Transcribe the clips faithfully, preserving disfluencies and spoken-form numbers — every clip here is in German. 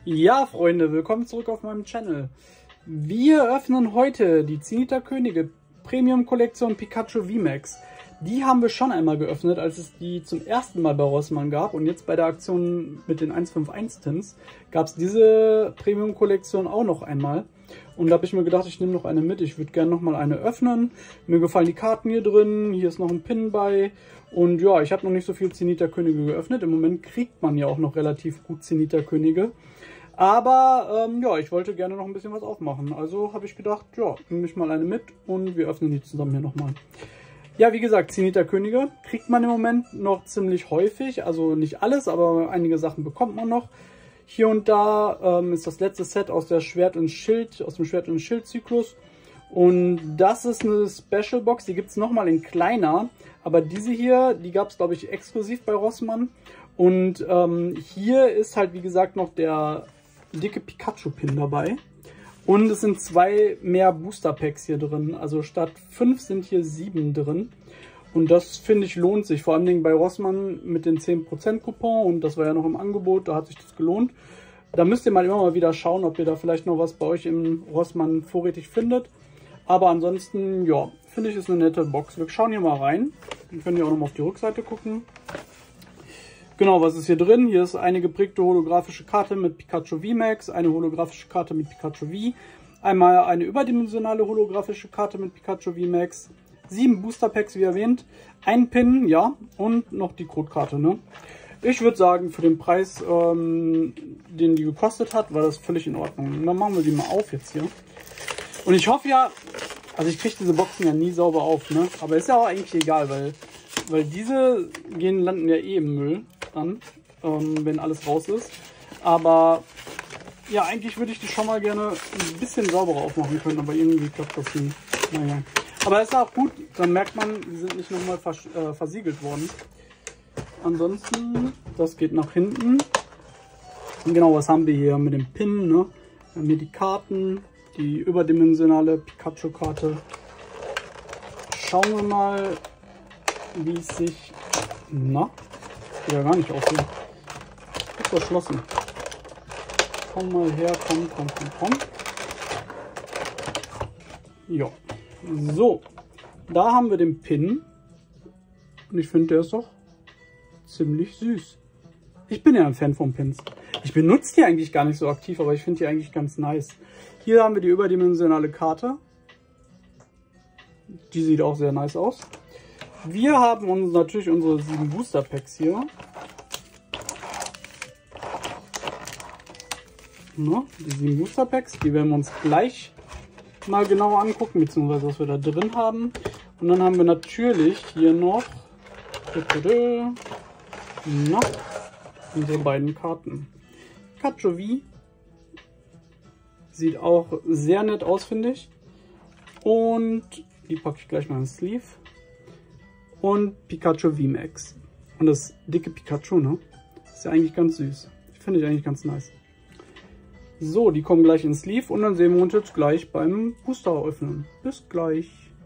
Ja, Freunde, willkommen zurück auf meinem Channel. Wir öffnen heute die Zenithar Könige Premium Kollektion Pikachu V MAX. Die haben wir schon einmal geöffnet, als es die zum ersten Mal bei Rossmann gab. Und jetzt bei der Aktion mit den eins fünf eins Tins gab es diese Premium Kollektion auch noch einmal. Und da habe ich mir gedacht, ich nehme noch eine mit. Ich würde gerne noch mal eine öffnen. Mir gefallen die Karten hier drin. Hier ist noch ein Pin bei. Und ja, ich habe noch nicht so viel Zenithar Könige geöffnet. Im Moment kriegt man ja auch noch relativ gut Zenithar Könige. Aber ähm, ja, ich wollte gerne noch ein bisschen was aufmachen. Also habe ich gedacht, ja, nehme ich mal eine mit und wir öffnen die zusammen hier nochmal. Ja, wie gesagt, Zenithar Könige kriegt man im Moment noch ziemlich häufig. Also nicht alles, aber einige Sachen bekommt man noch. Hier und da ähm, ist das letzte Set aus der Schwert und Schild, aus dem Schwert und Schild Zyklus. Und das ist eine Special Box, die gibt es nochmal in kleiner. Aber diese hier, die gab es, glaube ich, exklusiv bei Rossmann. Und ähm, hier ist halt, wie gesagt, noch der dicke Pikachu-Pin dabei. Und es sind zwei mehr Booster-Packs hier drin. Also statt fünf sind hier sieben drin. Und das, finde ich, lohnt sich. Vor allem bei Rossmann mit den zehn Prozent Coupon. Und das war ja noch im Angebot, da hat sich das gelohnt. Da müsst ihr mal immer mal wieder schauen, ob ihr da vielleicht noch was bei euch im Rossmann vorrätig findet. Aber ansonsten, ja, finde ich, ist eine nette Box. Wir schauen hier mal rein. Dann könnt ihr auch noch mal auf die Rückseite gucken. Genau, was ist hier drin? Hier ist eine geprägte holographische Karte mit Pikachu V MAX, eine holographische Karte mit Pikachu V, einmal eine überdimensionale holographische Karte mit Pikachu V MAX, sieben Booster Packs wie erwähnt, ein Pin, ja, und noch die Codekarte, ne? Ich würde sagen, für den Preis, ähm, den die gekostet hat, war das völlig in Ordnung. Und dann machen wir die mal auf jetzt hier. Und ich hoffe ja, also ich kriege diese Boxen ja nie sauber auf, ne? Aber ist ja auch eigentlich egal, weil, weil diese gehen, landen ja eh im Müll dann, ähm, wenn alles raus ist. Aber ja, eigentlich würde ich die schon mal gerne ein bisschen sauberer aufmachen können, aber irgendwie klappt das nicht. Naja. Aber ist auch gut, dann merkt man, die sind nicht nochmal vers äh, versiegelt worden. Ansonsten, das geht nach hinten. Und genau, was haben wir hier mit dem Pin, ne? Wir haben hier die Karten, die überdimensionale Pikachu-Karte. Schauen wir mal, wie es sich... Na? Geht ja gar nicht auf hier. Ist verschlossen. Komm mal her, komm, komm, komm, komm. Ja. So. Da haben wir den Pin. Und ich finde, der ist doch ziemlich süß. Ich bin ja ein Fan von Pins. Ich benutze die eigentlich gar nicht so aktiv, aber ich finde die eigentlich ganz nice. Hier haben wir die überdimensionale Karte. Die sieht auch sehr nice aus. Wir haben uns natürlich unsere sieben Booster Packs hier. Na, die sieben Booster Packs, die werden wir uns gleich mal genauer angucken, beziehungsweise was wir da drin haben. Und dann haben wir natürlich hier noch na, unsere beiden Karten. Pikachu V sieht auch sehr nett aus, finde ich. Und die packe ich gleich mal ins Sleeve. Und Pikachu V MAX. Und das dicke Pikachu, ne? Ist ja eigentlich ganz süß. Finde ich eigentlich ganz nice. So, die kommen gleich ins Sleeve und dann sehen wir uns jetzt gleich beim Booster öffnen. Bis gleich.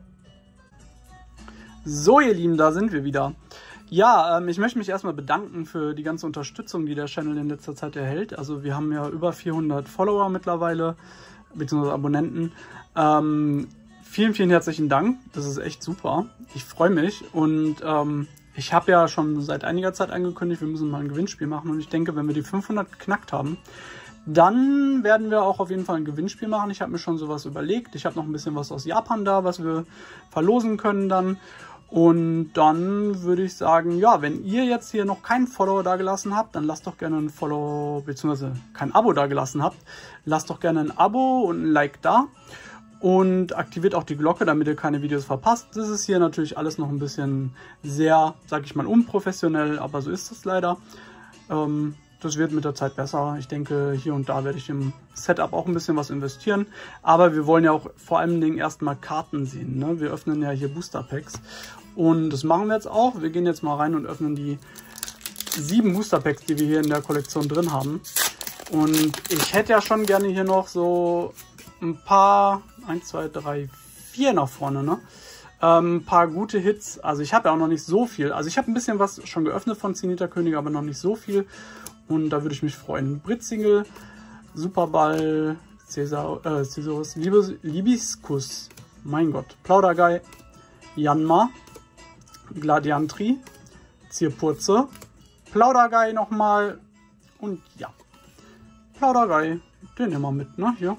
So, ihr Lieben, da sind wir wieder. Ja, ähm, ich möchte mich erstmal bedanken für die ganze Unterstützung, die der Channel in letzter Zeit erhält. Also wir haben ja über vierhundert Follower mittlerweile, beziehungsweise Abonnenten. Ähm, Vielen, vielen herzlichen Dank. Das ist echt super. Ich freue mich. Und ähm, ich habe ja schon seit einiger Zeit angekündigt, wir müssen mal ein Gewinnspiel machen. Und ich denke, wenn wir die fünfhundert geknackt haben, dann werden wir auch auf jeden Fall ein Gewinnspiel machen. Ich habe mir schon sowas überlegt. Ich habe noch ein bisschen was aus Japan da, was wir verlosen können dann. Und dann würde ich sagen, ja, wenn ihr jetzt hier noch keinen Follower da gelassen habt, dann lasst doch gerne ein Follow, beziehungsweise kein Abo da gelassen habt. Lasst doch gerne ein Abo und ein Like da. Und aktiviert auch die Glocke, damit ihr keine Videos verpasst. Das ist hier natürlich alles noch ein bisschen sehr, sag ich mal, unprofessionell, aber so ist es leider. Ähm, das wird mit der Zeit besser. Ich denke, hier und da werde ich im Setup auch ein bisschen was investieren. Aber wir wollen ja auch vor allen Dingen erstmal Karten sehen, ne? Wir öffnen ja hier Booster Packs. Und das machen wir jetzt auch. Wir gehen jetzt mal rein und öffnen die sieben Booster Packs, die wir hier in der Kollektion drin haben. Und ich hätte ja schon gerne hier noch so ein paar... eins, zwei, drei, vier nach vorne, ne? Ähm, ein paar gute Hits. Also ich habe ja auch noch nicht so viel. Also ich habe ein bisschen was schon geöffnet von Zenithar Könige, aber noch nicht so viel. Und da würde ich mich freuen. Brit-Single Superball, Cäsar, äh, Caesarus Libis, Libiscus, mein Gott, Plaudergei, Janma, Gladiantri, Zierpurze, Plaudergei nochmal und ja, Plaudergei, den nehmen wir mit, ne, hier.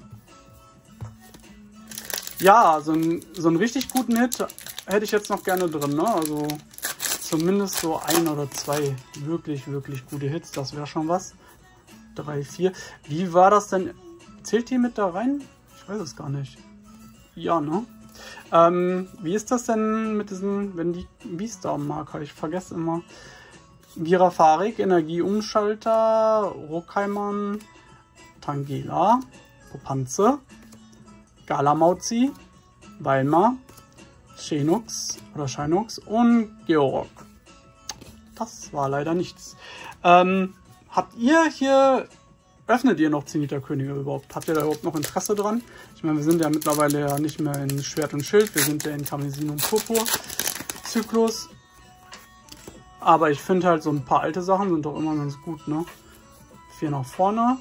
Ja, so, ein, so einen richtig guten Hit hätte ich jetzt noch gerne drin, ne, also zumindest so ein oder zwei wirklich, wirklich gute Hits, das wäre schon was. Drei, vier, wie war das denn, zählt die mit da rein? Ich weiß es gar nicht. Ja, ne? Ähm, wie ist das denn mit diesen, wenn die Beastar-Marker, ich vergesse immer. Girafarik, Energieumschalter, Rockheimern, Tangela, Popanze, Galamauzi, Weimar, Shenux oder Shinux und Georg. Das war leider nichts. Ähm, habt ihr hier, öffnet ihr noch Zenithkönige überhaupt? Habt ihr da überhaupt noch Interesse dran? Ich meine, wir sind ja mittlerweile ja nicht mehr in Schwert und Schild, wir sind ja in Karmesin und Purpur Zyklus. Aber ich finde halt so ein paar alte Sachen sind doch immer ganz gut, ne? Vier nach vorne.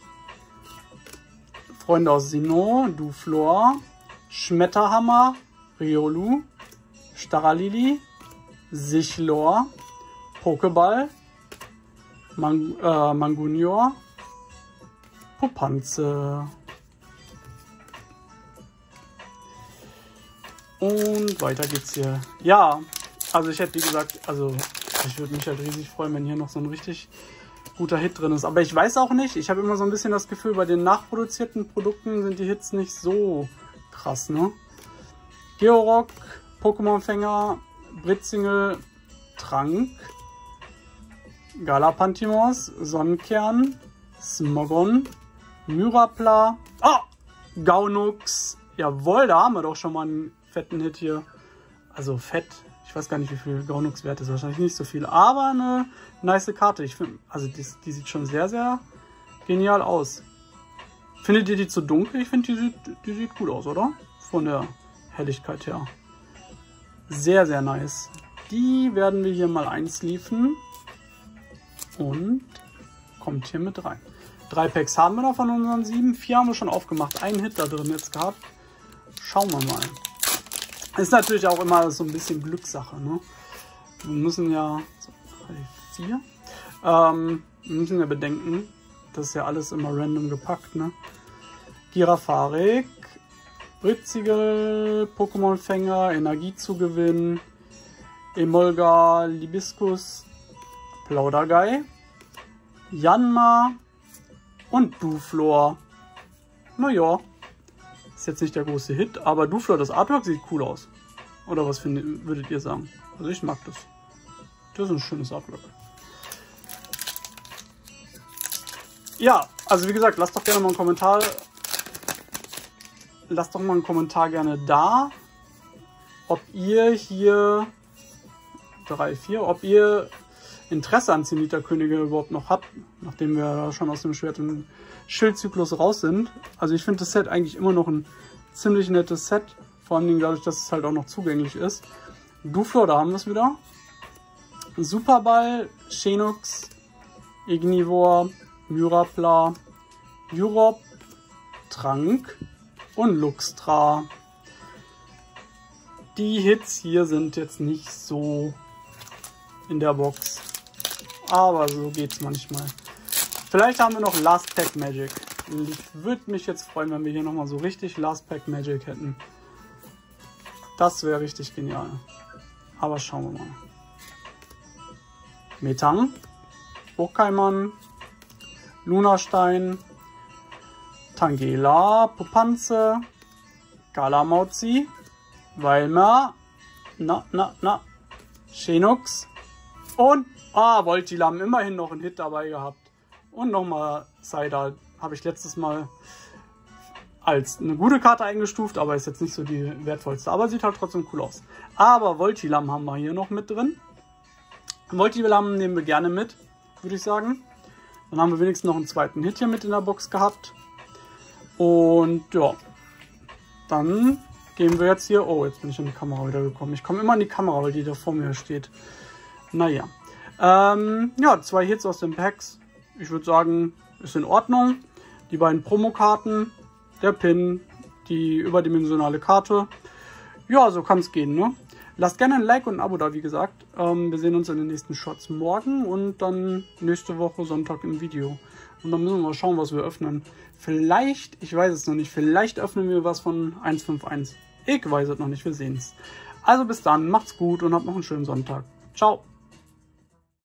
Freunde aus Sinnoh, Duflor, Schmetterhammer, Riolu, Staralili, Sichlor, Pokéball, Man äh, Mangunior, Popanze. Und weiter geht's hier. Ja, also ich hätte wie gesagt, also ich würde mich halt riesig freuen, wenn hier noch so ein richtig guter Hit drin ist. Aber ich weiß auch nicht, ich habe immer so ein bisschen das Gefühl, bei den nachproduzierten Produkten sind die Hits nicht so krass, ne? Georock, Pokémon-Fänger, Britzingel, Trank, Galapantimos, Sonnenkern, Smogon, Myrapla, ah, Gaunux. Jawohl, da haben wir doch schon mal einen fetten Hit hier. Also fett. Ich weiß gar nicht, wie viel Gaunux wert ist. Wahrscheinlich nicht so viel. Aber eine nice Karte. Ich finde, also die, die sieht schon sehr, sehr genial aus. Findet ihr die zu dunkel? Ich finde, die sieht, die sieht gut aus, oder? Von der Helligkeit her. Sehr, sehr nice. Die werden wir hier mal einsleeven. Und kommt hier mit rein. Drei Packs haben wir noch von unseren sieben. Vier haben wir schon aufgemacht. Einen Hit da drin jetzt gehabt. Schauen wir mal. Ist natürlich auch immer so ein bisschen Glückssache, ne? Wir müssen ja... So, vier. Ähm, wir müssen ja bedenken, das ist ja alles immer random gepackt, ne? Girafarik, Britzigel, Pokémon-Fänger, Energiezugewinn, Emolga, Libiscus, Plaudergei, Janma und Duflor. Naja, ist jetzt nicht der große Hit, aber Duflor, das Artwork sieht cool aus. Oder was findet, würdet ihr sagen? Also ich mag das. Das ist ein schönes Artwork. Ja, also wie gesagt, lasst doch gerne mal einen Kommentar. Lasst doch mal einen Kommentar gerne da, ob ihr hier drei, vier, ob ihr Interesse an Zenithkönige überhaupt noch habt, nachdem wir schon aus dem Schwert- und Schildzyklus raus sind. Also ich finde das Set eigentlich immer noch ein ziemlich nettes Set, vor allem dadurch, dass es halt auch noch zugänglich ist. Duflor, da haben wir es wieder. Superball, Shenux, Ignivor, Myrapla, Urop, Trank und Luxtra. Die Hits hier sind jetzt nicht so in der Box, aber so geht's manchmal. Vielleicht haben wir noch Last Pack Magic. Ich würde mich jetzt freuen, wenn wir hier nochmal so richtig Last Pack Magic hätten. Das wäre richtig genial. Aber schauen wir mal. Metang, Rockheimern, Lunastein, Tangela, Popanze, Galamauzi, Weimar, na, na, na, Shenux und, ah, Voltilam, immerhin noch einen Hit dabei gehabt. Und nochmal Cider, habe ich letztes Mal als eine gute Karte eingestuft, aber ist jetzt nicht so die wertvollste. Aber sieht halt trotzdem cool aus. Aber Voltilam haben wir hier noch mit drin. Voltilam nehmen wir gerne mit, würde ich sagen. Dann haben wir wenigstens noch einen zweiten Hit hier mit in der Box gehabt. Und ja, dann gehen wir jetzt hier... Oh, jetzt bin ich in die Kamera wieder gekommen. Ich komme immer in die Kamera, weil die da vor mir steht. Naja. Ähm, ja, zwei Hits aus den Packs. Ich würde sagen, ist in Ordnung. die beiden Promokarten, der Pin, die überdimensionale Karte. Ja, so kann es gehen, ne? Lasst gerne ein Like und ein Abo da, wie gesagt. Ähm, wir sehen uns in den nächsten Shots morgen und dann nächste Woche Sonntag im Video. Und dann müssen wir mal schauen, was wir öffnen. Vielleicht, ich weiß es noch nicht, vielleicht öffnen wir was von eins fünf eins. Ich weiß es noch nicht, wir sehen es. Also bis dann, macht's gut und habt noch einen schönen Sonntag. Ciao.